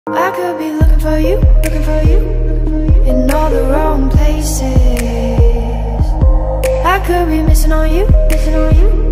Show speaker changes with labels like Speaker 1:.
Speaker 1: I could be looking for you in all the wrong places. I could be missing on you.